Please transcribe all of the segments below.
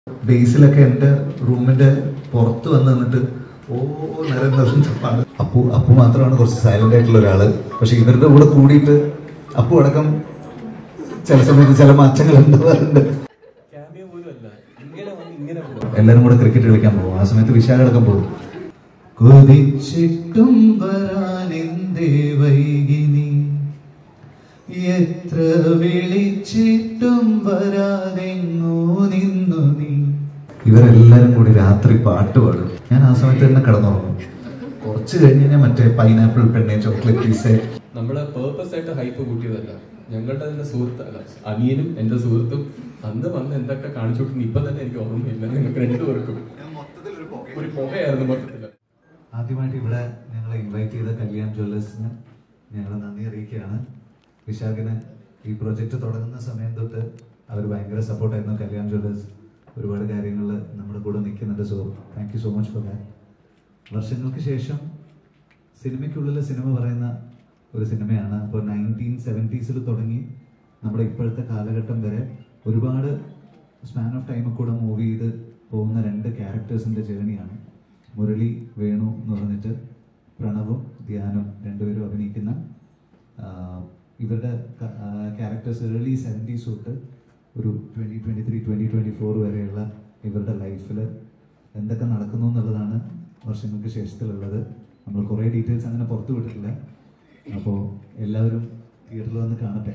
ബേസിലൊക്കെ എൻ്റെ റൂമിൻ്റെ പുറത്ത് വന്ന് നിന്നിട്ട് അപ്പു മാത്രമാണ് കുറച്ച് സൈലന്റ് ആയിട്ടുള്ള ഒരാള്. പക്ഷെ ഇവരുടെ കൂടെ കൂടിയിട്ട് അപ്പു അടക്കം ചില സമയത്ത് ചില മാറ്റങ്ങൾ ഉണ്ടാവാറുണ്ട്. എല്ലാരും കൂടെ ക്രിക്കറ്റ് കളിക്കാൻ പോകും. ആ സമയത്ത് വിശാഖടക്കം പോകും. കൊതിച്ചിട്ടും വരാനെന്തേ വൈകിനി, എത്ര വിളിച്ചിട്ടും വരാതെങ്ങോ നിന്നു നീ. ഇവരെല്ലാരും കൂടി രാത്രി പാട്ട് പാടും. ഞാൻ ആ സമയത്ത് തന്നെ കിടന്നുറങ്ങും. കുറച്ച് കഴിഞ്ഞ് ഞാൻ മറ്റേ പൈനാപ്പിൾ പെണ്ണെ ചോക്ലേറ്റ് പീസ് നമ്മളെ പേർപ്പസ് ആയിട്ട് ഹൈപ്പ് കൂട്ടിയതല്ല. ഞങ്ങളുടെ തന്നെ സുഹൃത്ത് അല്ല, അനിയനും എന്റെ സുഹൃത്തും അന്ന് വന്ന് എന്തൊക്കെ കാണിച്ചോട്ട് ഇപ്പൊ തന്നെ എനിക്ക് ഓർമ്മയില്ല. ഞങ്ങൾക്ക് രണ്ടുപേർക്കും ഒരു പുകയായിരുന്നു മൊത്തത്തില്. ആദ്യമായിട്ട് ഇവിടെ ഞങ്ങളെ ഇൻവൈറ്റ് ചെയ്ത കല്യാൺ ജ്വല്ലേഴ്സിന് ഞങ്ങൾ നന്ദി അറിയിക്കുകയാണ്. വിശാഖിന് ഈ പ്രൊജക്ട് തുടങ്ങുന്ന സമയം തൊട്ട് അവർ ഭയങ്കര സപ്പോർട്ടായിരുന്നു. കല്യാൺ ജ്വല്ലേഴ്സ് ഒരുപാട് കാര്യങ്ങളിൽ നമ്മുടെ കൂടെ നിൽക്കുന്നുണ്ട്. So thank you so much for that. വർഷങ്ങൾക്ക് ശേഷം സിനിമയ്ക്കുള്ളിൽ സിനിമ പറയുന്ന ഒരു സിനിമയാണ്. അപ്പോൾ 1970s തുടങ്ങി നമ്മുടെ ഇപ്പോഴത്തെ കാലഘട്ടം വരെ ഒരുപാട് സ്പാൻ ഓഫ് ടൈം കൂടെ മൂവ് ചെയ്ത് പോകുന്ന രണ്ട് ക്യാരക്ടേഴ്സിൻ്റെ ജേണിയാണ്. മുരളി, വേണു എന്ന് പറഞ്ഞിട്ട് പ്രണവും ധ്യാനും രണ്ടുപേരും അഭിനയിക്കുന്ന ഇവരുടെ ക്യാരക്ടേഴ്സ് ഏർലി 70s തൊട്ട് ഒരു 2023, 2024 വരെയുള്ള ഇവരുടെ ലൈഫിൽ എന്തൊക്കെ നടക്കുന്നു എന്നുള്ളതാണ് വർഷങ്ങൾക്ക് ശേഷത്തിലുള്ളത്. നമ്മൾ കുറേ ഡീറ്റെയിൽസ് അങ്ങനെ പുറത്തു വിട്ടിട്ടില്ല. അപ്പോൾ എല്ലാവരും തിയേറ്ററിൽ വന്ന് കാണട്ടെ.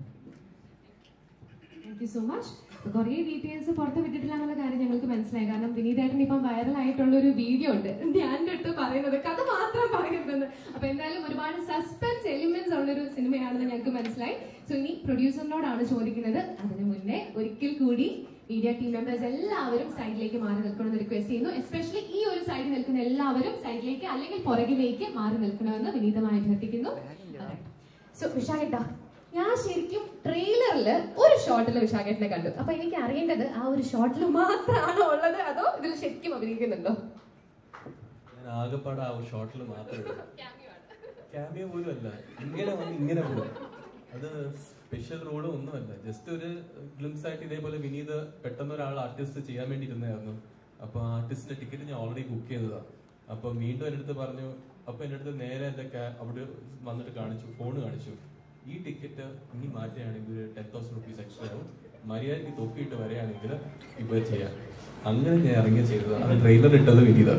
Thank you so much. കുറേ ഡീറ്റെയിൽസ് പുറത്ത് വിട്ടിട്ടില്ല എന്നുള്ള കാര്യം ഞങ്ങൾക്ക് മനസ്സിലായി. കാരണം വിനീതേട്ടൻ ഇപ്പം വൈറലായിട്ടുള്ള ഒരു വീഡിയോ ഉണ്ട്, ധ്യാൻ്റെ അടുത്ത് പറയുന്നത് കഥ മാത്രം പറയുന്നത്. അപ്പൊ എന്തായാലും ഒരുപാട് സസ്പെൻസ് എലിമെന്റ്സ് ഉള്ളൊരു സിനിമയാണെന്ന് ഞങ്ങൾക്ക് മനസ്സിലായി. സോ ഇനി പ്രൊഡ്യൂസറിനോടാണ് ചോദിക്കുന്നത്. അതിനു മുന്നേ ഒരിക്കൽ കൂടി മീഡിയ ടീം മെമ്പേഴ്സ് എല്ലാവരും സൈഡിലേക്ക് മാറി നിൽക്കണമെന്ന് റിക്വസ്റ്റ് ചെയ്യുന്നു. എസ്പെഷ്യലി ഈ ഒരു സൈഡിൽ നിൽക്കുന്ന എല്ലാവരും സൈഡിലേക്ക് അല്ലെങ്കിൽ പുറകിലേക്ക് മാറി നിൽക്കണമെന്ന് വിനീതമായി അഭ്യർത്ഥിക്കുന്നു. സോ വിശാഖേട്ടാ, ഞാൻ ശരിക്കും ട്രെയിലറിൽ ഒരു ഷോട്ടിൽ വിശാഖേട്ടനെ കണ്ടു. അപ്പൊ എനിക്ക് അറിയേണ്ടത് ആ ഒരു ഷോട്ടിൽ മാത്രമാണോ ഉള്ളത്, അതോ ഇതിൽ ശരിക്കും അഭിനയിക്കുന്നുണ്ടോ? ഞാൻ ആകെപ്പാടെ ആ ഷോട്ടിൽ മാത്രമേ ക്യാമിയോ പോലും അല്ല, ഇങ്ങനെ പോലും. അത് സ്പെഷ്യൽ റോളും ഒന്നുമല്ല, ജസ്റ്റ് ഒരു ഗ്ലിംസ് ആയിട്ട് ഇതേപോലെ വിനീത് പെട്ടെന്ന് ഒരാൾ ആർട്ടിസ്റ്റ് ചെയ്യാൻ വേണ്ടി ഇരുന്നായിരുന്നു. അപ്പൊ ആർട്ടിസ്റ്റിന്റെ ടിക്കറ്റ് ഞാൻ ഓൾറെഡി ബുക്ക് ചെയ്തതാ. അപ്പൊ വീണ്ടും എൻ്റെ അടുത്ത് പറഞ്ഞു. അപ്പൊ എൻ്റെ അടുത്ത് നേരെ എൻ്റെ അവിടെ വന്നിട്ട് കാണിച്ചു, ഫോണ് കാണിച്ചു. ഈ ടിക്കറ്റ് ഇനി മാറ്റുകയാണെങ്കിൽ 10,000 rupees എക്സ്ട്രാ ആവും, മര്യാദയ്ക്ക് തൊക്കിയിട്ട് വരികയാണെങ്കിൽ ഇപ്പോൾ ചെയ്യാം. അങ്ങനെ ഞാൻ ഇറങ്ങി ചെയ്തതാണ്. ട്രെയിലർ ഇട്ടത് വിനീത.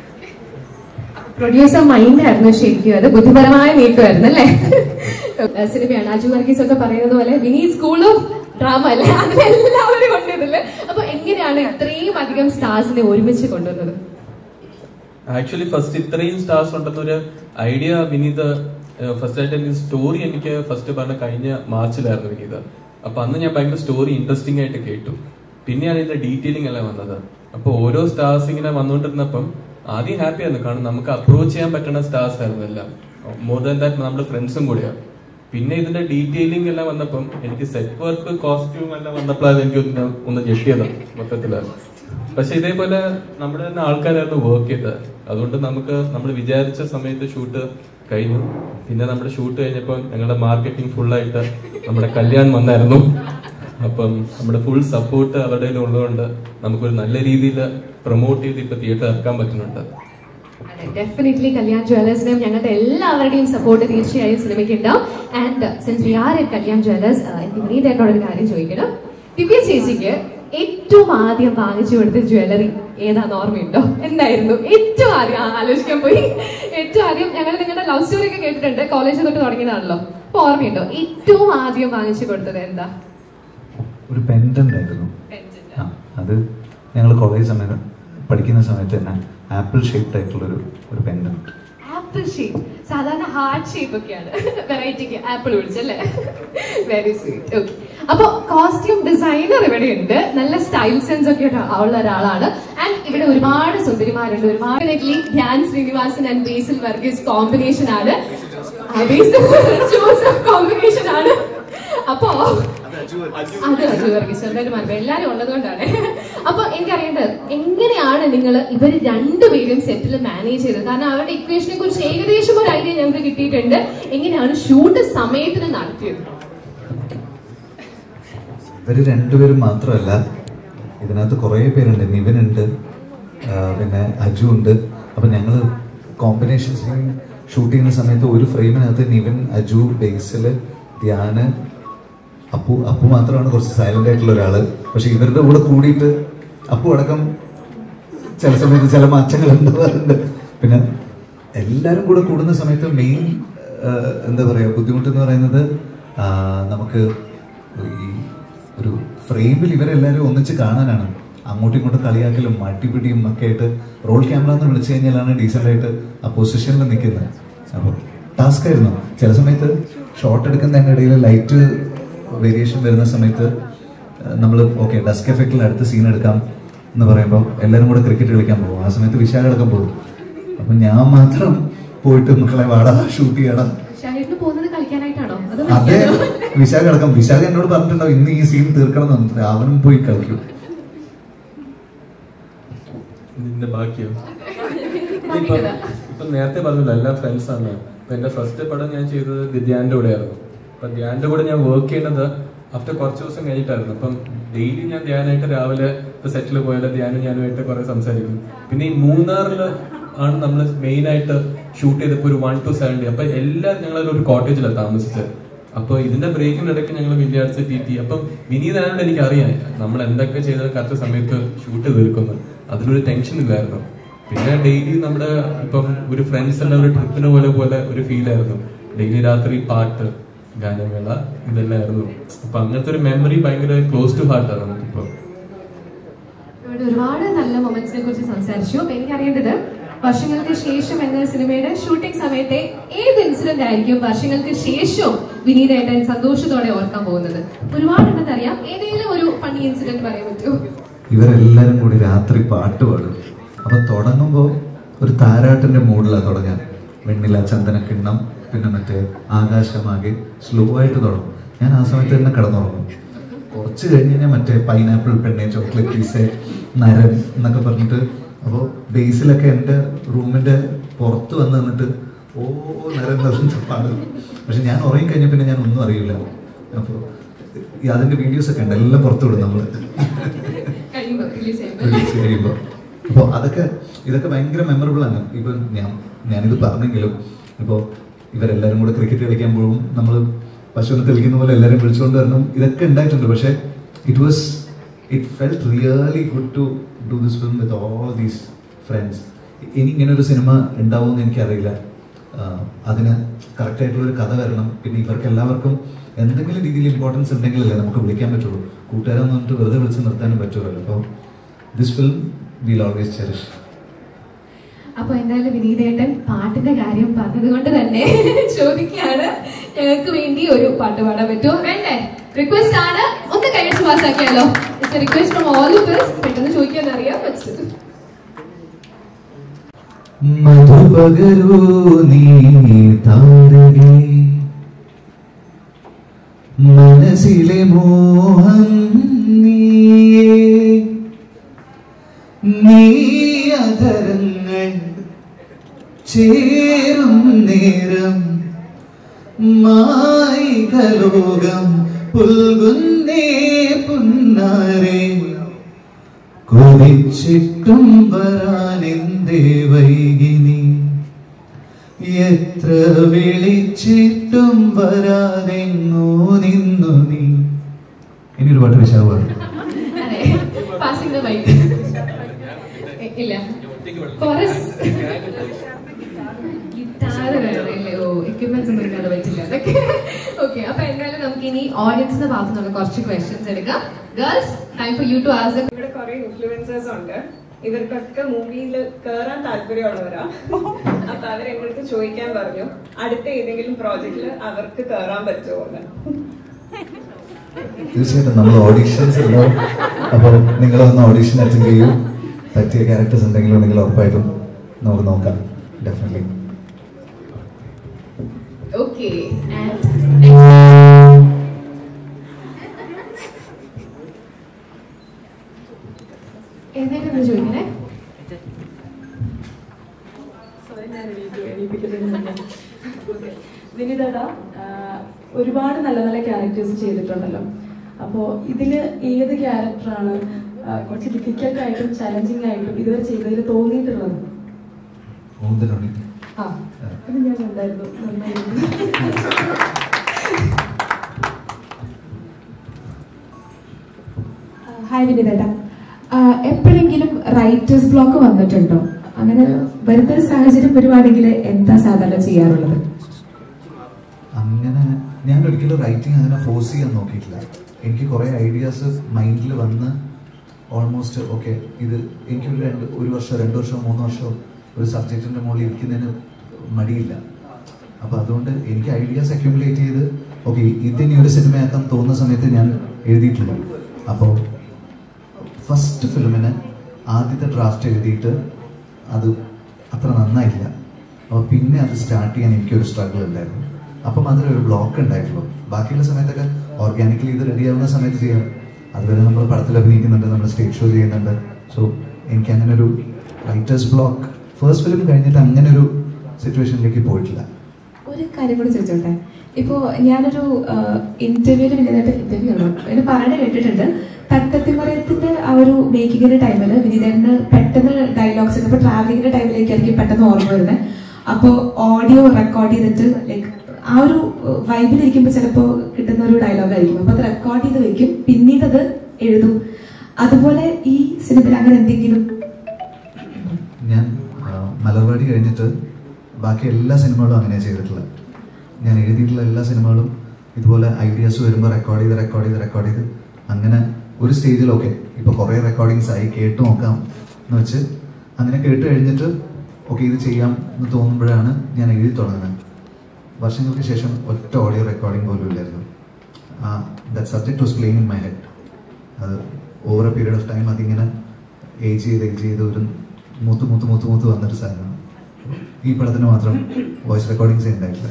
പ്രൊഡ്യൂസർ മൈൻഡ് ആയിരുന്നു ശരിക്കും, അത് ബുദ്ധിപരമായ നീക്കമായിരുന്നു അല്ലേ? സിനിമയാണ്. അജു വർഗീസ് ഒക്കെ പറയുന്നത് പോലെ വിനീത് സ്കൂൾ ഓഫ് ഡ്രാമ അല്ലേ, അതിലെല്ലാവരും കൊണ്ടുവന്നില്ലേ. അപ്പൊ എങ്ങനെയാണ് ഇത്രയും അധികം സ്റ്റാർസിനെ ഒരുമിച്ച് കൊണ്ടുവന്നത്? ആക്ച്വലി ഫസ്റ്റ് ഇത്രയും സ്റ്റാർസ് ഉണ്ടെന്നൊരു ഐഡിയ വിനീത് ഫസ്റ്റ് ആയിട്ട് എനിക്ക് സ്റ്റോറി എനിക്ക് ഫസ്റ്റ് പറഞ്ഞ കഴിഞ്ഞ മാർച്ചിലായിരുന്നു വിനീത്. അപ്പൊ അന്ന് ഞാൻ ഭയങ്കര സ്റ്റോറി ഇൻട്രസ്റ്റിംഗ് ആയിട്ട് കേട്ടു. പിന്നെയാണ് ഇതിന്റെ ഡീറ്റെയിലിംഗ് എല്ലാം വന്നത്. അപ്പൊ ഓരോ സ്റ്റാർസ് ഇങ്ങനെ വന്നുകൊണ്ടിരുന്നപ്പം ആദ്യം ഹാപ്പി ആയിരുന്നു, കാരണം നമുക്ക് അപ്രോച്ച് ചെയ്യാൻ പറ്റുന്ന സ്റ്റാർസ് ആയിരുന്നു എല്ലാം. മോർ ദാൻ ദാറ്റ് നമ്മുടെ ഫ്രണ്ട്സും കൂടിയാണ്. പിന്നെ ഇതിന്റെ ഡീറ്റെയിലിംഗ് എല്ലാം വന്നപ്പം എനിക്ക് സെറ്റ് വർക്ക്, കോസ്റ്റ്യൂം എല്ലാം വന്നപ്പോഴാണ് എനിക്ക് ഒന്ന് ഞെട്ടിയത് മൊത്തത്തില്. പക്ഷെ ഇതേപോലെ നമ്മുടെ തന്നെ ആൾക്കാരായിരുന്നു വർക്ക് ചെയ്തത്. അതുകൊണ്ട് നമുക്ക് നമ്മൾ വിചാരിച്ച സമയത്ത് ഷൂട്ട് കഴിഞ്ഞു. പിന്നെ നമ്മുടെ ഷൂട്ട് കഴിഞ്ഞപ്പോൾ ഞങ്ങളുടെ മാർക്കറ്റിംഗ് ഫുള്ളായിട്ട് നമ്മുടെ കല്യാൺ വന്നായിരുന്നു. അപ്പം നമ്മുടെ ഫുൾ സപ്പോർട്ട് അവരുടെ ഉള്ളതുകൊണ്ട് നമുക്കൊരു നല്ല രീതിയിൽ പ്രൊമോട്ട് ചെയ്ത് ഇപ്പൊ തിയേറ്റർ ഇറക്കാൻ പറ്റുന്നുണ്ട്. ഡെഫിനറ്റ്ലി കല്യാൺ ജ്വല്ലേഴ്സിനും ഞങ്ങളുടെ എല്ലാവരുടെയും സപ്പോർട്ട് തീർച്ചയായും സിനിമയ്ക്ക് ഉണ്ടാവും. And since we are at Kalyan Jewellers, എനിക്ക് വിനീതേട്ടനോടൊരു കാര്യം ചോദിക്കണം. ദിവ്യ ചേച്ചിക്ക് ഏറ്റവും ആദ്യം വാങ്ങിച്ചു കൊടുത്ത ജ്വല്ലറി ഏതാന്ന് ഓർമ്മയുണ്ടോ? എന്തായിരുന്നു ഏറ്റവും ആദ്യം? ആലോചിക്കാൻ പോയി. ഏറ്റവും ആദ്യം ഞങ്ങൾ നിങ്ങളുടെ ലവ് സ്റ്റോറി ഒക്കെ കേട്ടിട്ടുണ്ട്, കോളേജ് തൊട്ട് തുടങ്ങിയതാണല്ലോ. അപ്പൊ ഓർമ്മയുണ്ടോ ഏറ്റവും ആദ്യം വാങ്ങിച്ചു കൊടുത്തത് എന്താ? ഒരു പെൻഡന്റ് ആയിരുന്നു. അത് ഞങ്ങൾ കോളേജ് സമയത്ത് പഠിക്കുന്ന സമയത്ത് തന്നെ ആപ്പിൾ ഷേപ്ഡ് ആയിട്ടുള്ളൊരു പെൻഡന്റ്. ആപ്പിൾ ഷേപ്പ്, സാധാരണ ഹാർട്ട് ഷേപ്പ് ഒക്കെയാണ്, വെറൈറ്റിക്ക് ആപ്പിൾ പിടിച്ചല്ലേ? Very sweet. ഓക്കെ, അപ്പൊ കോസ്റ്റ്യൂം ഡിസൈനർ ഇവിടെ ഉണ്ട്, നല്ല സ്റ്റൈൽ സെൻസ് ഒക്കെ ഉള്ള ഒരാളാണ്. ആൻഡ് ഇവിടെ ഒരുപാട് സുന്ദരിമാരുണ്ട്. ഒരുപാട് ധ്യാൻ ശ്രീനിവാസൻ ആൻഡ് ബേസിൽ വർഗീസ് കോമ്പിനേഷൻ ആണ്, ജോസഫ് കോമ്പിനേഷൻ ആണ്. അപ്പോ അത് അജു വർഗീസ് എല്ലാരും ഉള്ളതുകൊണ്ടാണ്. അപ്പൊ എനിക്കറിയേണ്ടത് എങ്ങനെയാണ് നിങ്ങൾ ഇവർ രണ്ടുപേരും സെറ്റിൽ മാനേജ് ചെയ്തത്? കാരണം അവരുടെ ഇക്വേഷനെ കുറിച്ച് ഏകദേശം ഒരു ഐഡിയ ഞങ്ങൾക്ക് കിട്ടിയിട്ടുണ്ട്. എങ്ങനെയാണ് ഷൂട്ട് സമയത്തിന് നടത്തിയത്? ഇവര് രണ്ടുപേരും മാത്രമല്ല, ഇതിനകത്ത് കുറേ പേരുണ്ട്. നിവിൻ ഉണ്ട്, പിന്നെ അജു ഉണ്ട്. അപ്പം ഞങ്ങൾ കോമ്പിനേഷൻ സീൻ ഷൂട്ട് ചെയ്യുന്ന സമയത്ത് ഒരു ഫ്രെയിമിനകത്ത് നിവിൻ, അജു, ബേസിൽ, ധ്യാന്, അപ്പു മാത്രമാണ് കുറച്ച് സൈലന്റ് ആയിട്ടുള്ള ഒരാള്. പക്ഷെ ഇവരുടെ കൂടെ കൂടിയിട്ട് അപ്പു അടക്കം ചില സമയത്ത് ചില മാറ്റങ്ങൾ ഉണ്ടാവാറുണ്ട്. പിന്നെ എല്ലാവരും കൂടെ കൂടുന്ന സമയത്ത് മെയിൻ എന്താ പറയുക ബുദ്ധിമുട്ടെന്ന് പറയുന്നത് നമുക്ക് ഈ ഒരു ഫ്രെയിമിൽ ഇവരെല്ലാവരും ഒന്നിച്ച് കാണാനാണ്. അങ്ങോട്ടും ഇങ്ങോട്ടും കളിയാക്കലും അടിപിടിയും ഒക്കെ ആയിട്ട് റോൾ ക്യാമറ എന്ന് വിളിച്ചു കഴിഞ്ഞാലാണ് ഡീസൻ്റായിട്ട് ആ പൊസിഷനിൽ നിൽക്കുന്നത്. അപ്പോൾ ടാസ്ക് ആയിരുന്നു. ചില സമയത്ത് ഷോട്ട് എടുക്കുന്നതിൻ്റെ ഇടയിൽ ലൈറ്റ് വേരിയേഷൻ വരുന്ന സമയത്ത് നമ്മൾ ഓക്കെ ഡസ്ക് എഫക്റ്റിൽ അടുത്ത സീൻ എടുക്കാം എന്ന് പറയുമ്പോൾ എല്ലാവരും കൂടെ ക്രിക്കറ്റ് കളിക്കാൻ പോകും. ആ സമയത്ത് വിശാഖടക്കം പോകും. അപ്പം ഞാൻ മാത്രം പോയിട്ട് മക്കളെ വാടാ ഷൂട്ട് ചെയ്യണം. അതെ, വിശാഖടക്കം. വിശാഖ എന്നോട് പറഞ്ഞിട്ടുണ്ടോ ഇന്ന് ഈ സീൻ തീർക്കണം എന്ന് പറഞ്ഞിട്ട് അവനും പോയി കളിക്കും. ബാക്കിയോ ഇപ്പൊ നേരത്തെ പറഞ്ഞല്ലോ എല്ലാ ഫ്രണ്ട്സ് ആണ്. അപ്പൊ എന്റെ ഫസ്റ്റ് പടം ഞാൻ ചെയ്തത് ധ്യാന്റെ കൂടെ ആയിരുന്നു. അപ്പൊ ധ്യാന്റെ കൂടെ ഞാൻ വർക്ക് ചെയ്യുന്നത് ആഫ്റ്റർ കുറച്ച് ദിവസം കഴിഞ്ഞിട്ടായിരുന്നു. അപ്പം ഡെയിലി ഞാൻ ധ്യാനായിട്ട് രാവിലെ ഇപ്പൊ സെറ്റിൽ പോയാലും ധ്യാനും ഞാനുമായിട്ട് കുറെ സംസാരിക്കും. പിന്നെ ഈ മൂന്നാറിൽ ആണ് നമ്മൾ മെയിൻ ആയിട്ട് ഷൂട്ട് ചെയ്തപ്പോ ഒരു 1 to 7 ഡേ. അപ്പൊ എല്ലാവരും ഞങ്ങളൊരു കോട്ടേജിലാണ് താമസിച്ചത്. അപ്പൊ ഇതിന്റെ ബ്രേക്കിന്റെ ഇടയ്ക്ക് ഞങ്ങൾ വില്യാർഡ്സ് ടി അപ്പൊ വിനീതായോണ്ട് എനിക്ക് അറിയാം നമ്മൾ എന്തൊക്കെ ചെയ്താൽ കറക്റ്റ് സമയത്ത് ഷൂട്ട് തീർക്കുന്നു. അതിലൊരു ടെൻഷൻ ഇല്ലായിരുന്നു. പിന്നെ ഡെയിലി നമ്മുടെ ഇപ്പം ഒരു ഫ്രണ്ട്സ് എല്ലാം ഒരു ട്രിപ്പിന് പോലെ ഒരു ഫീൽ ആയിരുന്നു. ഡെയിലി രാത്രി പാട്ട്, ഗാനമേള, ഇതെല്ലാം ആയിരുന്നു. അപ്പൊ അങ്ങനത്തെ ഒരു മെമ്മറി ഭയങ്കര ക്ലോസ് ടു ഹാർട്ടാണ് നമുക്കിപ്പോ. ഒരുപാട് നല്ല മൊമെന്റ്സിനെ കുറിച്ച് സംസാരിച്ചു. അപ്പൊ എനിക്കറിയേണ്ടത് വർഷങ്ങൾക്ക് ശേഷം എന്ന സിനിമയുടെ ഷൂട്ടിംഗ് സമയത്തെ ഏത് ഇൻസിഡന്റ് ആയിരിക്കും വർഷങ്ങൾക്ക് ശേഷം വിനീതേട്ടൻ സന്തോഷത്തോടെ ഓർക്കാൻ പോകുന്നത്? ഒരുപാടുണ്ടെന്ന് അറിയാം. ഏതെങ്കിലും ഒരു ഫണ്ണി ഇൻസിഡന്റ് പറയാൻ പറ്റുമോ? ഇവരെല്ലാരും കൂടി രാത്രി പാട്ട് പാടും. അപ്പൊ തുടങ്ങുമ്പോൾ ഒരു താരാട്ടിന്റെ മൂഡിലാണ് തുടങ്ങാൻ. വെണ്ണില, ചന്ദനക്കിണ്ണം, പിന്നെ മറ്റേ ആകാശമാകെ സ്ലോ ആയിട്ട് തുടങ്ങും. ഞാൻ ആ സമയത്ത് തന്നെ കിടന്നുറങ്ങും. കുറച്ച് കഴിഞ്ഞ് കഴിഞ്ഞാൽ മറ്റേ പൈനാപ്പിൾ പെണ്ണെ, ചോക്ലേറ്റ് പീസ്, നരൻ എന്നൊക്കെ പറഞ്ഞിട്ട് അപ്പോൾ ബേസിലൊക്കെ എൻ്റെ റൂമിൻ്റെ പുറത്ത് വന്ന് നിന്നിട്ട് ഓ നരൻ പറഞ്ഞിട്ട് പാടും. പക്ഷെ ഞാൻ ഉറങ്ങി കഴിഞ്ഞ പിന്നെ ഞാൻ ഒന്നും അറിയില്ല. അപ്പോൾ അതിൻ്റെ വീഡിയോസൊക്കെ ഉണ്ട്, എല്ലാം പുറത്തു വിടും നമ്മൾ കഴിയുമ്പോൾ. അപ്പോൾ ഇതൊക്കെ ഭയങ്കര മെമ്മറബിൾ ആണ്. ഇപ്പം ഞാനിത് പറഞ്ഞെങ്കിലും ഇപ്പോൾ ഇവരെല്ലാവരും കൂടെ ക്രിക്കറ്റ് കളിക്കാൻ പോകും, നമ്മൾ പശുവിനെ തെളിക്കുന്ന പോലെ എല്ലാവരും വിളിച്ചുകൊണ്ട് വരണം, ഇതൊക്കെ ഉണ്ടായിട്ടുണ്ട്. പക്ഷേ it felt really good to do this film with all these friends. ഇനി ഇങ്ങനെ ഒരു സിനിമ ഉണ്ടാവുമെന്ന് എനിക്കറിയില്ല. അതിന് കറക്റ്റായിട്ടുള്ളൊരു കഥ വരണം. പിന്നെ ഇവർക്ക് എല്ലാവർക്കും എന്തെങ്കിലും രീതിയിൽ ഇമ്പോർട്ടൻസ് ഉണ്ടെങ്കിലല്ലേ നമുക്ക് വിളിക്കാൻ പറ്റുള്ളൂ. കൂട്ടുകാരെന്ന് പറഞ്ഞിട്ട് വെറുതെ വിളിച്ച് നിർത്താനും പറ്റുമല്ലോ. അപ്പോൾ this film will always cherish. അപ്പൊ എന്തായാലും വിനീതേട്ടൻ പാട്ടിന്റെ കാര്യം പറഞ്ഞത് കൊണ്ട് തന്നെ ചോദിക്കുകയാണ്, ഞങ്ങൾക്ക് വേണ്ടി ഒരു പാട്ട് പാടാൻ പറ്റുമോ? വേണ്ടേ? റിക്വസ്റ്റ് ആണ്, ഒന്ന് കഴിച്ച് പാസ്സാക്കിയാലോ? It's a request from all of us. പെട്ടെന്ന് ചോദിക്കാൻ അറിയാം. മധുപകരൂ നീ താരകേ, മനസ്സിലെ മോഹം നീയേ, നീ അധരങ്ങൾ ചേരും നേരം മായികലോകം പുൽകുന്നേ പുന്നാരേ, കൊതിച്ചിട്ടും വരാനെന്തേ വൈകിനി, എത്ര വിളിച്ചിട്ടും വരാതെങ്ങോ നിന്നു നീ. ഇനിയൊരു പാട്ട് വിശാഖ പാടും. ഇല്ല, ഗിറ്റാർ വേണമല്ലേ? ഓ, എക്യുപ്മെന്റ്സ് ഒന്നും എടുക്കാതെ പറ്റില്ല അതൊക്കെ. ഓക്കെ, അപ്പൊ എന്തായാലും നമുക്ക് ഇനി ഓഡിയൻസിന്റെ ഭാഗത്ത് നിന്നുള്ള കുറച്ച് ക്വസ്റ്റ്യൻസ് എടുക്കാം. Girls, time for you to ask. ഇവിടെ കുറെ ഇൻഫ്ലുവൻസേഴ്സ് ഉണ്ട്. ഇവർക്കൊക്കെ മൂവിയിൽ കയറാൻ താല്പര്യമുള്ളവരാ. അപ്പൊ അവരെന്റെ അടുത്ത് ചോദിക്കാൻ പറഞ്ഞു, അടുത്ത ഏതെങ്കിലും പ്രോജക്റ്റില് അവർക്ക് കയറാൻ പറ്റുമോ? തീർച്ചയായിട്ടും നമ്മൾ ഓഡീഷൻസ് ഉണ്ടാവും. അപ്പോൾ നിങ്ങൾ വന്ന് ഓഡീഷൻ അറ്റൻഡ് ചെയ്യും. പറ്റിയ ക്യാരക്ടേഴ്സ് എന്തെങ്കിലും ഉണ്ടെങ്കിൽ ഉറപ്പായിട്ടും നമുക്ക് നോക്കാം. ഡെഫിനറ്റ്ലി. ഓക്കെ, എന്തൊക്കെയാണ് ചോദിക്കണേ? വിനീതേട്ടാ, ഒരുപാട് നല്ല നല്ല ക്യാരക്ടേഴ്സ് ചെയ്തിട്ടുണ്ടല്ലോ. അപ്പോൾ ഇതില് ഏത് ക്യാരക്ടറാണ് കുറച്ച് ഡിഫിക്കൽട്ട് ആയിട്ടും ചലഞ്ചിങ് ആയിട്ടും ഇതുവരെ ചെയ്തതിൽ തോന്നിയിട്ടുള്ളത്? ഇത് ഞാൻ കണ്ടായിരുന്നു, നന്നായിരുന്നു. ഹായ് വിനിതേട്ടാ, എപ്പോഴെങ്കിലും റൈറ്റേഴ്സ് ബ്ലോക്ക് വന്നിട്ടുണ്ടോ? അങ്ങനെ വരുന്ന സാഹചര്യം വരുവാണെങ്കിൽ എന്താ സാധാരണ ചെയ്യാറുള്ളത്? അങ്ങനെ ഞാൻ ഒരിക്കലും റൈറ്റിംഗ് അങ്ങനെ ഫോഴ്സ് ചെയ്യാൻ നോക്കിയിട്ടില്ല. എനിക്ക് കുറേ ഐഡിയാസ് മൈൻഡിൽ വന്ന് ഓൾമോസ്റ്റ് ഓക്കെ ഇത് എനിക്കൊരു 1 വർഷം 2 വർഷം 3 വർഷം ഒരു സബ്ജക്റ്റിൻ്റെ മുകളിൽ ഇരിക്കുന്നതിന് മടിയില്ല. അപ്പോൾ അതുകൊണ്ട് എനിക്ക് ഐഡിയാസ് അക്യുമുലേറ്റ് ചെയ്ത് ഓക്കെ ഇതിനി ഒരു സിനിമയാക്കാൻ തോന്നുന്ന സമയത്ത് ഞാൻ എഴുതിയിട്ടില്ല. അപ്പോൾ ഫസ്റ്റ് ഫിലിമിന് ആദ്യത്തെ ഡ്രാഫ്റ്റ് എഴുതിയിട്ട് അത് അത്ര നന്നായില്ല. അപ്പോൾ പിന്നെ അത് സ്റ്റാർട്ട് ചെയ്യാൻ എനിക്കൊരു സ്ട്രഗിൾ ഉണ്ടായിരുന്നു. അപ്പം അതിലൊരു ബ്ലോക്ക് ഉണ്ടായിട്ടുള്ളൂ. ബാക്കിയുള്ള സമയത്തൊക്കെ ഓർഗാനിക്കലി ഇത് റെഡിയാവുന്ന സമയത്ത് ചെയ്യാം. അതുവരെ നമ്മൾ പടത്തിൽ അഭിനയിക്കുന്നുണ്ട്, നമ്മൾ സ്റ്റേജ് ഷോ ചെയ്യുന്നുണ്ട്. സോ എനിക്ക് അങ്ങനെ ഒരു റൈറ്റേഴ്സ് ബ്ലോക്ക് ഫസ്റ്റ് ഫിലിം കഴിഞ്ഞിട്ട് അങ്ങനെ ഒരു സിറ്റുവേഷനിലേക്ക് പോയിട്ടില്ല. ഒരു കാര്യം കൂടി ചോദിച്ചോട്ടെ, ഇപ്പോൾ ഞാനൊരു ഇന്റർവ്യൂവിൽ ഇന്റർവ്യൂ ആണോ എന്നെ പറയണ കേട്ടിട്ടുണ്ട്, തട്ടത്തിമറയത്തിന്റെ ആ ഒരു മേക്കിങ്ങിന്റെ ടൈമിൽ വിനീതന് പെട്ടെന്ന് ഡയലോഗ്സ് ഒക്കെ ട്രാവലിംഗിന്റെ ടൈമിലേക്കായിരിക്കും പെട്ടെന്ന് ഓർമ്മ വരുന്നത്. അപ്പോൾ ഓഡിയോ റെക്കോർഡ് ചെയ്തിട്ട് ലൈക്ക് ആ ഒരു വൈബിലിരിക്കുമ്പോൾ ചിലപ്പോൾ കിട്ടുന്ന ഒരു ഡയലോഗ് ആയിരിക്കും. അപ്പൊ അത് റെക്കോർഡ് ചെയ്ത് വെക്കും, പിന്നീട് അത് എഴുതും. അതുപോലെ ഈ സിനിമയിൽ അങ്ങനെ എന്തെങ്കിലും? ഞാൻ മലർവാടി കഴിഞ്ഞിട്ട് ബാക്കി എല്ലാ സിനിമകളും അങ്ങനെ ചെയ്തിട്ടുള്ളത്. ഞാൻ എഴുതിയിട്ടുള്ള എല്ലാ സിനിമകളും ഇതുപോലെ ഐഡിയാസ് വരുമ്പോൾ റെക്കോർഡ് ചെയ്ത് അങ്ങനെ ഒരു സ്റ്റേജിൽ ഓക്കെ ഇപ്പോൾ കുറേ റെക്കോർഡിങ്സ് ആയി കേട്ട് നോക്കാം എന്ന് വെച്ച് അങ്ങനെ കേട്ട് കഴിഞ്ഞിട്ട് ഓക്കെ ഇത് ചെയ്യാം എന്ന് തോന്നുമ്പോഴാണ് ഞാൻ എഴുതി തുടങ്ങുന്നത്. വർഷങ്ങൾക്ക് ശേഷം ഒറ്റ ഓഡിയോ റെക്കോർഡിംഗ് പോലും ഇല്ലായിരുന്നു. That subject was playing in my head. അത് over a period of time അതിങ്ങനെ ഏജ് ചെയ്ത് ഒരു മൂത്ത് വന്നൊരു സാധനമാണ്. ഈ പടത്തിന് മാത്രം വോയിസ് റെക്കോർഡിങ്സ് ഉണ്ടായിട്ടില്ല.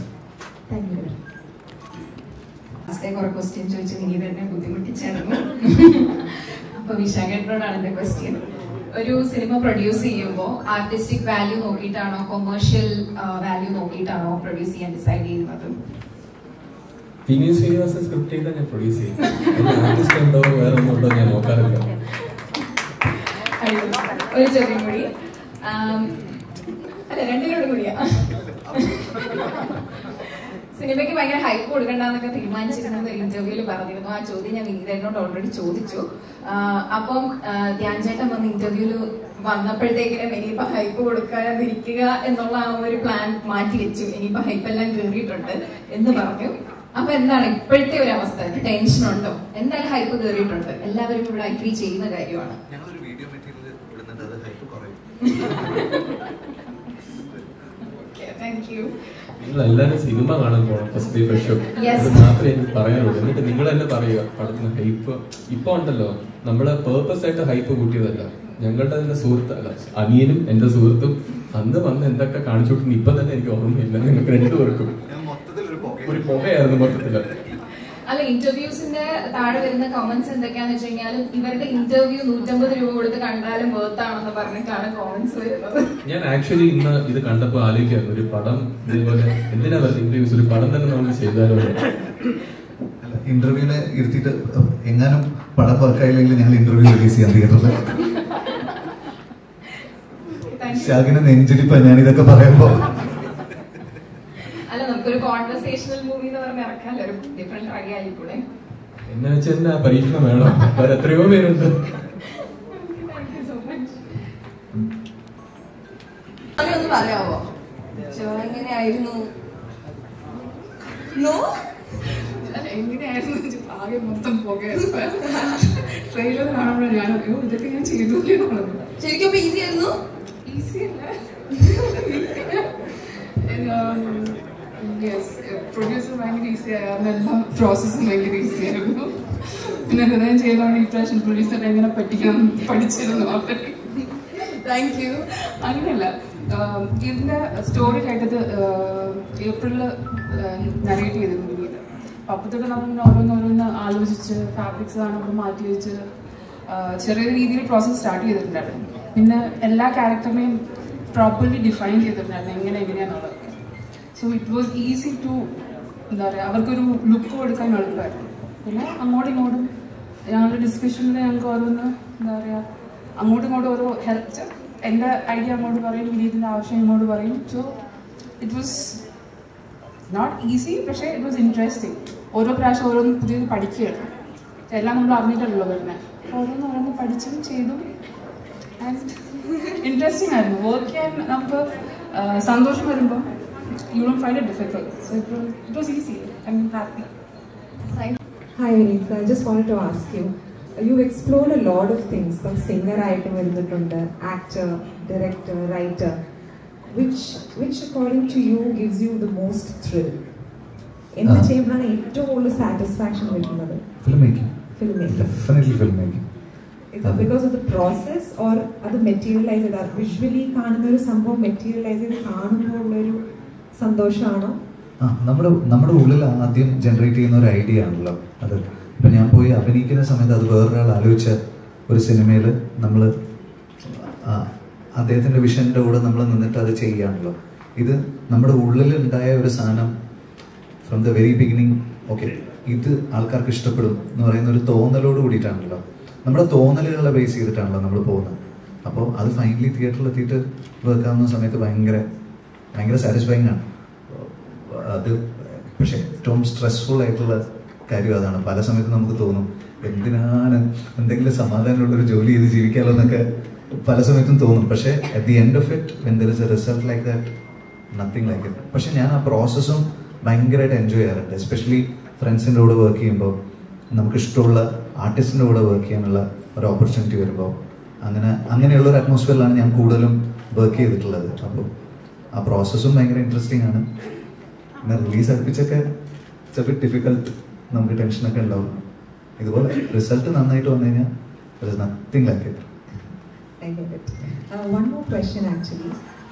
കുറെ ക്വസ്റ്റ്യൻ ചോദിച്ചു നീ തന്നെ ബുദ്ധിമുട്ടിച്ചായിരുന്നു. അപ്പൊ വിശാഖേട്ടനോടാണ് എന്റെ ക്വസ്റ്റ്യൻ. ഒരു സിനിമ പ്രൊഡ്യൂസ് ചെയ്യുമ്പോൾ ആർട്ടിസ്റ്റിക് വാല്യൂ നോക്കിയിട്ടാണോ കൊമേഴ്ഷ്യൽ വാല്യൂ നോക്കിയിട്ടാണോ പ്രൊഡ്യൂസ് ചെയ്യാൻ ഡിസൈഡ് ചെയ്യുന്നത്? വിനീത് ശ്രീനിവാസൻ സ്ക്രിപ്റ്റ് ചെയ്താൽ ഞാൻ പ്രൊഡ്യൂസ് ചെയ്യും. ആർട്ടിസ്റ്റ് ഉണ്ടോ വേറെ ഒന്നും ഉണ്ടോ ഞാൻ നോക്കാറില്ല. ഒരു ചോദ്യം കൂടി, അല്ല രണ്ടുപേരോടും കൂടിയാ. സിനിമയ്ക്ക് ഭയങ്കര ഹൈപ്പ് കൊടുക്കണ്ടെന്നൊക്കെ തീരുമാനിച്ചിരുന്നത് ഇന്റർവ്യൂവിൽ പറഞ്ഞിരുന്നു. ആ ചോദ്യം ഞാൻ വിനീതേട്ടനോട് ഓൾറെഡി ചോദിച്ചു. അപ്പം ധ്യാൻ ചേട്ടൻ വന്ന് ഇന്റർവ്യൂവിൽ വന്നപ്പോഴത്തേക്കിനും ഇനിയിപ്പോ ഹൈപ്പ് കൊടുക്കാതിരിക്കുക എന്നുള്ള ആ ഒരു പ്ലാൻ മാറ്റി വെച്ചു. ഇനിയിപ്പോ ഹൈപ്പ് എല്ലാം കയറിയിട്ടുണ്ട് എന്ന് പറഞ്ഞു. അപ്പൊ എന്താണ് ഇപ്പോഴത്തെ ഒരു അവസ്ഥ? ടെൻഷൻ ഉണ്ടോ? എന്തായാലും ഹൈപ്പ് കയറിയിട്ടുണ്ട്, എല്ലാവരും ഇവിടെ അഗ്രി ചെയ്യുന്ന കാര്യമാണ്. നിങ്ങളെല്ലാരും സിനിമ കാണാൻ പോകണം ഫസ്റ്റ് ഡേ ഫസ്റ്റ് ഷോ. അത് മാത്രമേ എനിക്ക് പറയാനുള്ളൂ. എന്നിട്ട് നിങ്ങൾ തന്നെ പറയുക പടത്തിന് ഹൈപ്പ് ഇപ്പൊ ഉണ്ടല്ലോ. നമ്മള് പേർപ്പസ് ആയിട്ട് ഹൈപ്പ് കൂട്ടിയതല്ല. ഞങ്ങളുടെ തന്നെ സുഹൃത്ത് അല്ല അനിയനും എന്റെ സുഹൃത്തും അന്ന് വന്ന് എന്തൊക്കെ കാണിച്ചോട്ടെന്ന് ഇപ്പൊ തന്നെ എനിക്ക് ഓർമ്മയില്ല. നിങ്ങൾക്ക് രണ്ടുപേർക്കും ഒരു പുകയായിരുന്നു മൊത്തത്തില്. അല്ല, ഇന്റർവ്യൂസിന്റെ താഴെ വരുന്ന കമന്റ്സ് എന്തൊക്കെയാന്ന് വെച്ച് കഴിഞ്ഞാൽ ഇവരുടെ ഇന്റർവ്യൂ 150 രൂപ കൊടുത്ത് കണ്ടാലും വേർത്താണെന്ന് പറഞ്ഞിട്ടാണ് കമന്റ്സ് വരുന്നത്. ഞാൻ ആക്ച്വലി ഇന്ന് ഇത് കണ്ടപ്പോ ആലോചിക്കായിരുന്നു, ഒരു പടം ഇതേപോലെ എന്തിനാ പറയുക ഇന്റർവ്യൂസ്, ഒരു പടം തന്നെ നമ്മൾ ചെയ്താലോ. ഇന്റർവ്യൂവിനെ ഇരുത്തിയിട്ട് എങ്ങാനും പടം വർക്കായില്ലെങ്കിൽ ഞങ്ങൾ ഇന്റർവ്യൂ റിലീസ് ചെയ്യാൻ തിയേറ്ററിൽ. ഷാഗിനെ നെഞ്ചിടിപ്പാ ഞാനിതൊക്കെ പറയുമ്പോ. അല്ല, നമുക്കൊരു കോൺവെർസേഷണൽ മൂവി എന്ന് പറഞ്ഞ് ഇറക്കാല്ലോ, ഒരു ഡിഫറെന്റ് ട്രൈ ആയിക്കൂടെ? എന്നു വെച്ചാൽ എന്നാ പരീക്ഷണം വേണം, വേറെ എത്രയോ പേരുണ്ട്. ഒന്ന് പറയാവോ എങ്ങനെയായിരുന്നു? എങ്ങനെയായിരുന്നു ആകെ മൊത്തം പോകയായിരുന്നു. ട്രെയിലർ കാണുമ്പോഴാണ് ഞാൻ അയ്യോ ഇതൊക്കെ ഞാൻ ചെയ്തില്ലേ. ശരിക്കും അപ്പൊ ഈസി ആയിരുന്നു? ഈസി അല്ല, പ്രൊഡ്യൂസർ ഭയങ്കര ഈസി ആയിരുന്നു. എല്ലാ പ്രോസസ്സും ഭയങ്കര ഈസി ആയിരുന്നു. പിന്നെ ഹൃദയം ചെയ്തോണ്ട് ഈ പ്രാവശ്യം പ്രൊഡ്യൂസറെ എങ്ങനെ പറ്റിക്കണം പഠിച്ചിരുന്നു. Thank you. അങ്ങനെയല്ല, ഇതിന്റെ സ്റ്റോറി കേട്ടത് ഏപ്രിലിൽ നറേറ്റ് ചെയ്തിരുന്നു. അപ്പോൾ തൊട്ട് നമ്മൾ ഓരോന്നോരോന്ന് ആലോചിച്ച് ഫാബ്രിക്സ് നമ്മൾ മാറ്റി വെച്ച് ചെറിയ രീതിയിൽ പ്രോസസ്സ് സ്റ്റാർട്ട് ചെയ്തിട്ടുണ്ടായിരുന്നു. പിന്നെ എല്ലാ ക്യാരക്ടറിനെയും പ്രോപ്പർലി ഡിഫൈൻ ചെയ്തിട്ടുണ്ടായിരുന്നു എങ്ങനെയാണെന്നുള്ളത്. So it was easy to എന്താ പറയുക, അവർക്കൊരു ലുക്ക് കൊടുക്കാൻ എളുപ്പമായിരുന്നു. പിന്നെ അങ്ങോട്ടും ഇങ്ങോട്ടും ഞങ്ങളുടെ ഡിസ്കഷനിൽ ഞങ്ങൾക്ക് ഓരോന്ന് എന്താ പറയുക, അങ്ങോട്ടും ഇങ്ങോട്ടും ഓരോ ഹെൽപ്പ്, എൻ്റെ ഐഡിയ അങ്ങോട്ട് പറയും, വിനീതിൻ്റെ ആവശ്യം ഇങ്ങോട്ട് പറയും. So it was not easy, പക്ഷേ ഇറ്റ് വാസ് ഇൻട്രസ്റ്റിംഗ്. ഓരോ പ്രാവശ്യം ഓരോന്ന് പുതിയത് പഠിക്കുകയാണ്. എല്ലാം നമ്മൾ അറിഞ്ഞിട്ടല്ലോ വരുന്നത്. ഓരോന്ന് പഠിച്ചും ചെയ്തും ആൻഡ് ഇൻട്രസ്റ്റിംഗ് ആയിരുന്നു. വർക്ക് ചെയ്യാൻ നമുക്ക് സന്തോഷം വരുമ്പോൾ you don't find it difficult. So it was easy. I'm happy. Hi Vineet, I just wanted to ask you, you've explored a lot of things, from singer item varunittunde, actor, director, writer. Which according to you gives you the most thrill? എന്ത് ചെയ്യുമ്പോഴാണ് ഏറ്റവും കൂടുതൽ satisfaction കിട്ടുന്നത്? Filmmaking. Filmmaking. Definitely filmmaking. Is it because of the process or അത് materialize ചെയ്ത് visually കാണുന്ന ഒരു സംഭവം മെറ്റീരിയലൈസ് ചെയ്ത് കാണുമ്പോൾ ഉള്ളൊരു സന്തോഷമാണോ? നമ്മുടെ ഉള്ളിൽ ആദ്യം ജനറേറ്റ് ചെയ്യുന്ന ഒരു ഐഡിയ ആണല്ലോ അത്. ഇപ്പം ഞാൻ പോയി അഭിനയിക്കുന്ന സമയത്ത് അത് വേറൊരാൾ ആലോചിച്ച ഒരു സിനിമയിൽ നമ്മൾ അദ്ദേഹത്തിൻ്റെ വിഷൻ്റെ കൂടെ നമ്മൾ നിന്നിട്ട് അത് ചെയ്യുകയാണല്ലോ. ഇത് നമ്മുടെ ഉള്ളിൽ ഉണ്ടായ ഒരു സാധനം from the very beginning, okay ഇത് ആൾക്കാർക്ക് ഇഷ്ടപ്പെടും എന്ന് പറയുന്ന ഒരു തോന്നലോട് കൂടിയിട്ടാണല്ലോ, നമ്മുടെ തോന്നലുകളെ ബേസ് ചെയ്തിട്ടാണല്ലോ നമ്മൾ പോകുന്നത്. അപ്പോൾ അത് ഫൈനലി തിയേറ്ററിൽ എത്തിയിട്ട് വെക്കാവുന്ന സമയത്ത് ഭയങ്കര സാറ്റിസ്ഫൈങ് ആണ് അത്. പക്ഷേ ഏറ്റവും സ്ട്രെസ്ഫുൾ ആയിട്ടുള്ള കാര്യം അതാണ്. പല സമയത്തും നമുക്ക് തോന്നും എന്തിനാണ് എന്തെങ്കിലും സമാധാനമുള്ളൊരു ജോലി ചെയ്ത് ജീവിക്കാമല്ലോ എന്നൊക്കെ പല സമയത്തും തോന്നും. പക്ഷേ at the end of it when there is a result like that, nothing like it. പക്ഷെ ഞാൻ ആ പ്രോസസ്സും ഭയങ്കരമായിട്ട് എൻജോയ് ചെയ്യാറുണ്ട്. എസ്പെഷ്യലി ഫ്രണ്ട്സിൻ്റെ കൂടെ വർക്ക് ചെയ്യുമ്പോൾ, നമുക്ക് ഇഷ്ടമുള്ള ആർട്ടിസ്റ്റിൻ്റെ കൂടെ വർക്ക് ചെയ്യാനുള്ള ഒരു ഓപ്പർച്യൂണിറ്റി വരുമ്പോൾ, അങ്ങനെയുള്ളൊരു അറ്റ്മോസ്ഫിയറിലാണ് ഞാൻ കൂടുതലും വർക്ക് ചെയ്തിട്ടുള്ളത്. അപ്പോൾ ആ പ്രോസസ്സും ഭയങ്കര ഇൻട്രസ്റ്റിംഗ് ആണ്. പിന്നെ റിലീസ് അടുപ്പിച്ചൊക്കെ ഇറ്റ്സ് എ ബിറ്റ് ഡിഫിക്കൽട്ട്, നമുക്ക് ടെൻഷനൊക്കെ ഉണ്ടാവും. ഇതുപോലെ റിസൾട്ട് നന്നായിട്ട് വന്നു കഴിഞ്ഞാൽ there is nothing like it. I get it. One more question actually.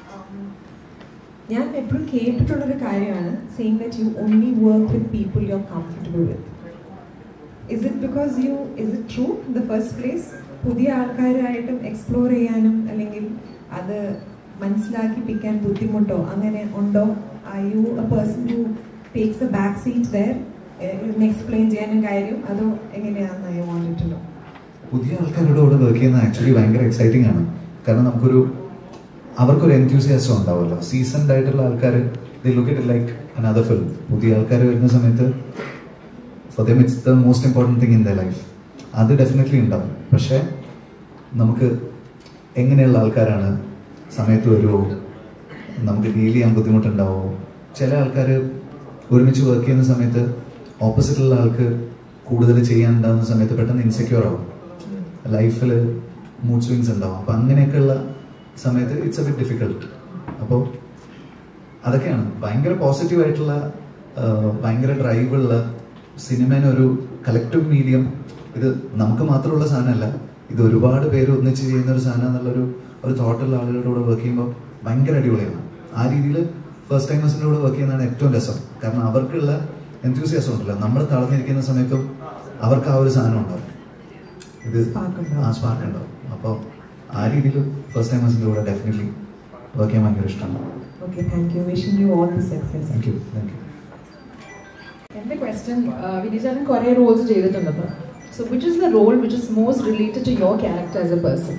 ഞാൻ എപ്പോഴും കേട്ടിട്ടുള്ളൊരു കാര്യമാണ് saying that you only work with people you're comfortable with. Is it true in the first place? പുതിയ ആൾക്കാരായിട്ടും എക്സ്പ്ലോർ ചെയ്യാനും അല്ലെങ്കിൽ അത് മനസ്സിലാക്കിപ്പിക്കാൻ ബുദ്ധിമുട്ടോ അങ്ങനെ ഉണ്ടോ? Are you a person who takes a back seat there? Explain ചെയ്യാനും കാര്യം അതോ എങ്ങനെയാണെന്ന് I wanted to know. പുതിയ ആൾക്കാരുടെ കൂടെ വർക്ക് ചെയ്യുന്നത് ആക്ച്വലി ഭയങ്കര എക്സൈറ്റിംഗ് ആണ്. കാരണം അവർക്കൊരു എൻത്യൂസിയാസം ഉണ്ടാവുമല്ലോ. സീസൺഡ് ആയിട്ടുള്ള ആൾക്കാർ they look it like another film. പുതിയ ആൾക്കാർ വരുന്ന സമയത്ത് for them it's the most important thing in the life. അത് ഡെഫിനറ്റ്ലി ഉണ്ടാവും. പക്ഷേ നമുക്ക് എങ്ങനെയുള്ള ആൾക്കാരാണ്, സമയത്ത് വരുമോ, നമുക്ക് ഡീൽ ചെയ്യാൻ ബുദ്ധിമുട്ടുണ്ടാവുമോ? ചില ആൾക്കാർ ഒരുമിച്ച് വർക്ക് ചെയ്യുന്ന സമയത്ത് ഓപ്പോസിറ്റുള്ള ആൾക്ക് കൂടുതൽ ചെയ്യാനുണ്ടാകുന്ന സമയത്ത് പെട്ടെന്ന് ഇൻസെക്യൂർ ആവും, ലൈഫിൽ മൂഡ് സ്വിങ്സ് ഉണ്ടാവും. അപ്പം അങ്ങനെയൊക്കെയുള്ള സമയത്ത് ഇറ്റ്സ് എ ബിറ്റ് ഡിഫിക്കൽട്ട്. അപ്പോൾ അതൊക്കെയാണ് ഭയങ്കര പോസിറ്റീവായിട്ടുള്ള, ഭയങ്കര ഡ്രൈവുള്ള സിനിമേനെ ഒരു കളക്റ്റീവ് മീഡിയം. ഇത് നമുക്ക് മാത്രമുള്ള സാധനമല്ല, ഇത് ഒരുപാട് പേര് ഒന്നിച്ച് ചെയ്യുന്ന ഒരു സാധനം എന്നുള്ളൊരു തോട്ടുള്ള ആളുകളുടെ കൂടെ വർക്ക് ചെയ്യുമ്പോൾ ഭയങ്കര അടിപൊളിയാണ്. ആ രീതിയിൽ ഫസ്റ്റ് ടൈമേഴ്സിൻ്റെ കൂടെ വർക്ക് ചെയ്യുന്നതാണ് ഏറ്റവും രസം. കാരണം അവർക്കുള്ള എൻത്യൂസിയാസം ഉണ്ടല്ലോ, നമ്മൾ തളർന്നിരിക്കുന്ന സമയത്തും അവർക്ക് ആ ഒരു സാധനം ഉണ്ടാവും, ഇത് ആ സ്പാർക്ക് ഉണ്ടാവും. അപ്പോൾ ആ രീതിയിൽ ഫസ്റ്റ് ടൈമേഴ്സിൻ്റെ കൂടെ ഡെഫിനറ്റ്ലി വർക്ക് ചെയ്യാൻ ഭയങ്കര ഇഷ്ടമാണ്. Okay, thank you. Wishing you all the success. Thank you. എൻ്റെ ക്വസ്റ്റ്യൻ, വിനീതേട്ടൻ കുറേ റോൾസ് ചെയ്തിട്ടുണ്ടല്ലോ. So which is the role which is most related to your character as a person?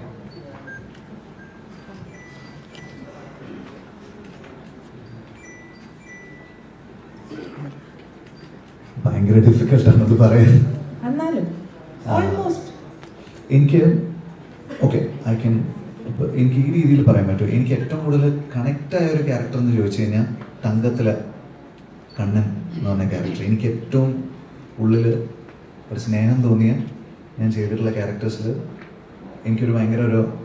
ഭയങ്കര ഡിഫിക്കൽട്ടാണ് അത് പറയാൻ. എന്നാലും ഓൾമോസ്റ്റ് എനിക്ക് എനിക്ക് ഈ രീതിയിൽ പറയാൻ പറ്റും. എനിക്ക് ഏറ്റവും കൂടുതൽ കണക്റ്റ് ആയ ഒരു ക്യാരക്ടർ എന്ന് ചോദിച്ചു കഴിഞ്ഞാൽ തങ്കത്തിലെ കണ്ണൻ എന്ന് പറഞ്ഞ ക്യാരക്ടർ. എനിക്ക് ഏറ്റവും ഉള്ളിൽ ഒരു സ്നേഹം തോന്നിയ ഞാൻ ചെയ്തിട്ടുള്ള ക്യാരക്ടേഴ്സിൽ എനിക്കൊരു ഭയങ്കര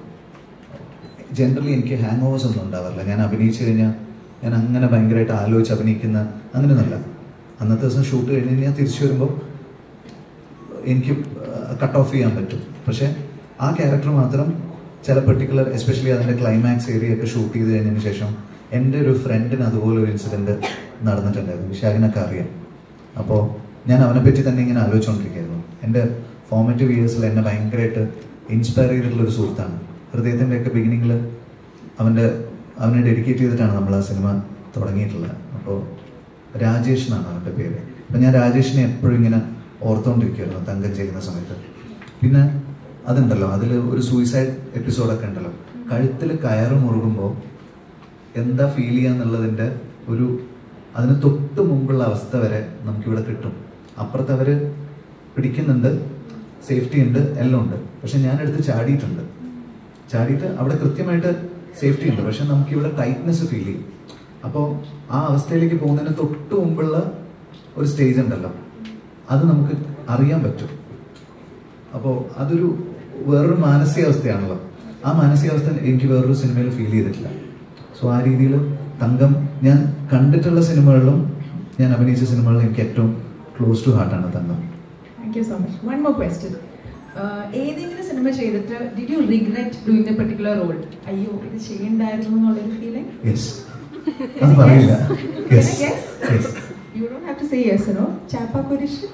ജനറലി എനിക്ക് ഹാങ് ഓവേഴ്സ് ഒന്നും ഉണ്ടാവാറില്ല. ഞാൻ അഭിനയിച്ചു കഴിഞ്ഞാൽ ഞാൻ അങ്ങനെ ഭയങ്കരമായിട്ട് ആലോചിച്ച് അഭിനയിക്കുന്ന അങ്ങനെയൊന്നുമല്ല. അന്നത്തെ ദിവസം ഷൂട്ട് കഴിഞ്ഞ് കഴിഞ്ഞാൽ തിരിച്ചു വരുമ്പോൾ എനിക്ക് കട്ട് ഓഫ് ചെയ്യാൻ പറ്റും. പക്ഷേ ആ ക്യാരക്ടർ മാത്രം ചില പെർട്ടിക്കുലർ, എസ്പെഷ്യലി അതിൻ്റെ ക്ലൈമാക്സ് ഏരിയയൊക്കെ ഷൂട്ട് ചെയ്ത് കഴിഞ്ഞതിന് ശേഷം എൻ്റെ ഒരു ഫ്രണ്ടിന് അതുപോലെ ഒരു ഇൻസിഡൻറ്റ് നടന്നിട്ടുണ്ടായിരുന്നു. വിശാഖിനൊക്കെ അറിയാം. അപ്പോൾ ഞാൻ അവനെ പറ്റി തന്നെ ഇങ്ങനെ ആലോചിച്ചുകൊണ്ടിരിക്കുകയായിരുന്നു. എൻ്റെ ഫോർമേറ്റീവ് ഇയേഴ്സിൽ എന്നെ ഭയങ്കരമായിട്ട് ഇൻസ്പയർ ചെയ്തിട്ടുള്ളൊരു സുഹൃത്താണ്. ഹൃദയത്തിൻ്റെയൊക്കെ ബിഗിനിങ്ങിൽ അവനെ ഡെഡിക്കേറ്റ് ചെയ്തിട്ടാണ് നമ്മൾ ആ സിനിമ തുടങ്ങിയിട്ടുള്ളത്. അപ്പോൾ രാജേഷ് എന്നാണ് അവൻ്റെ പേര്. അപ്പം ഞാൻ രാജേഷിനെ എപ്പോഴും ഇങ്ങനെ ഓർത്തുകൊണ്ടിരിക്കുമായിരുന്നു തങ്കം ചെയ്യുന്ന സമയത്ത്. പിന്നെ അതുണ്ടല്ലോ, അതിൽ ഒരു സൂയിസൈഡ് എപ്പിസോഡൊക്കെ ഉണ്ടല്ലോ, കഴുത്തിൽ കയറ് മുറുകുമ്പോൾ എന്താ ഫീൽ ചെയ്യാന്നുള്ളതിൻ്റെ അതിന് തൊട്ട് മുമ്പുള്ള അവസ്ഥ വരെ നമുക്കിവിടെ കിട്ടും. അപ്പുറത്ത് അവർ പിടിക്കുന്നുണ്ട്, സേഫ്റ്റി ഉണ്ട്, എല്ലാം ഉണ്ട്. പക്ഷെ ഞാനെടുത്ത് ചാടിയിട്ട് അവിടെ കൃത്യമായിട്ട് സേഫ്റ്റി ഉണ്ട്, പക്ഷെ നമുക്കിവിടെ ടൈറ്റ്നെസ് ഫീൽ ചെയ്യും. അപ്പോൾ ആ അവസ്ഥയിലേക്ക് പോകുന്നതിന് തൊട്ട് മുമ്പുള്ള ഒരു സ്റ്റേജ് ഉണ്ടല്ലോ, അത് നമുക്ക് അറിയാൻ പറ്റും. അപ്പോൾ അതൊരു വേറൊരു മാനസികാവസ്ഥയാണല്ലോ. ആ മാനസികാവസ്ഥ എനിക്ക് വേറൊരു സിനിമയിൽ ഫീൽ ചെയ്തിട്ടില്ല. സോ ആ രീതിയിൽ തങ്കം ഞാൻ കണ്ടിട്ടുള്ള സിനിമകളിലും ഞാൻ അഭിനയിച്ച സിനിമകളിലും എനിക്ക് ഏറ്റവും close to ഹാർട്ടാണ് Thankam. Thank you so much. One more question. ഏതെങ്കിലും സിനിമ ചെയ്തിട്ട് did you regret doing A particular role? അയ്യോ ഇത് ചെയ്യണ്ടായിരുന്നു എന്നുള്ളൊരു ഫീലിംഗ്? യെസ്, അത് പറയില്ല. You don't have to say yes, no. Chappakurishu?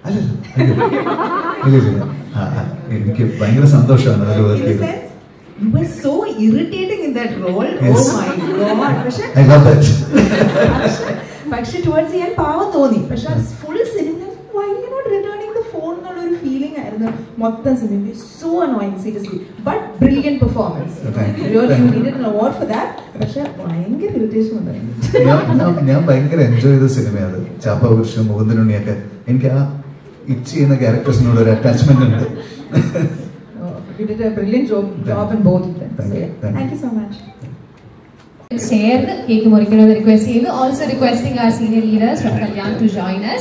എനിക്ക് ഭയങ്കര സന്തോഷമാണ് അതിൽ വർക്ക് ചെയ്തത്. You were so irritating in that role. Yes. Oh my god. I love that. പക്ഷെ towards the end പാവം തോന്നി. പക്ഷെ full cinema why you not returning the phone എന്നുള്ളൊരു ഫീലിംഗ് ആയിരുന്നു മൊത്തം cinema. So annoying, seriously. But brilliant performance. Really, you needed an award for that. പക്ഷെ ഭയങ്കര irritation ഉണ്ടായിരുന്നു. ഞാൻ ഭയങ്കര എൻജോയ് ചെയ്ത സിനിമയാണ് ചാപ്പാകുരിശും മുകുന്ദനുണ്ണിയൊക്കെ. എനിക്ക് ആ ഇച്ച് ചെയ്യുന്ന ക്യാരക്ടേഴ്സിനോട് ഒരു അറ്റാച്ച്മെന്റ് ഉണ്ട്. You did a brilliant job in both of them. Thank you so much. ചേർന്ന് കേക്ക് മുറിക്കണമെന്ന് റിക്വസ്റ്റ് ചെയ്യുന്നു. Also requesting our senior leaders from Kalyan to join us.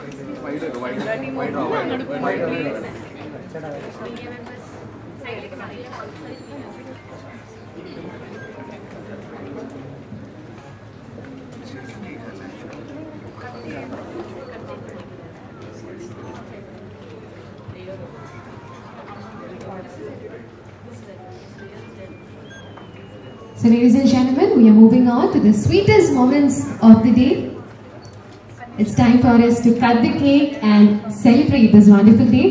So ladies and gentlemen, we are moving on to the sweetest moments of the day. It's time for us to cut the cake and celebrate this wonderful day.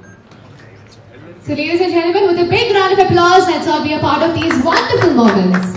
So ladies and gentlemen, with a big round of applause, let's all be a part of these wonderful moments.